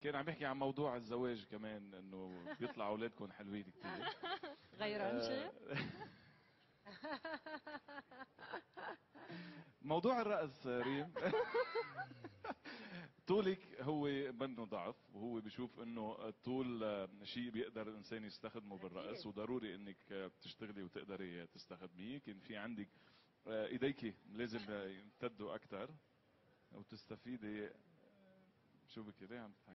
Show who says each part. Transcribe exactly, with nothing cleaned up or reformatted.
Speaker 1: كان عم بيحكي عن موضوع الزواج كمان، انه بيطلع اولادكم حلوين كثير.
Speaker 2: غير عن شيء.
Speaker 1: موضوع الرأس ريم. طولك هو منه ضعف، وهو بيشوف انه الطول شيء بيقدر الانسان يستخدمه بالرأس، وضروري انك تشتغلي وتقدري تستخدميه. كان في عندك ايديك لازم يمتدوا اكثر وتستفيدي. شو بك ليه عم تضحكي؟